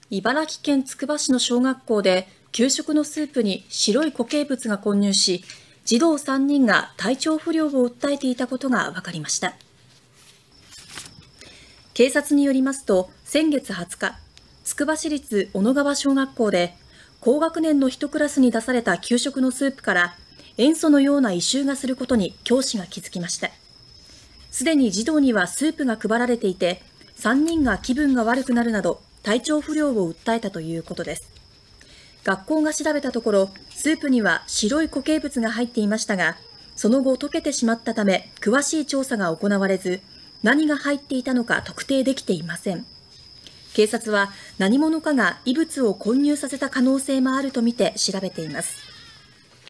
茨城県つくば市の小学校で給食のスープに白い固形物が混入し、児童3人が体調不良を訴えていたことが分かりました。警察によりますと、先月20日、つくば市立小野川小学校で高学年の1クラスに出された給食のスープから塩素のような異臭がすることに教師が気づきました。すでに児童にはスープが配られていて、3人が気分が悪くなるなど体調不良を訴えたということです。学校が調べたところ、スープには白い固形物が入っていましたが、その後溶けてしまったため詳しい調査が行われず、何が入っていたのか特定できていません。警察は何者かが異物を混入させた可能性もあるとみて調べています。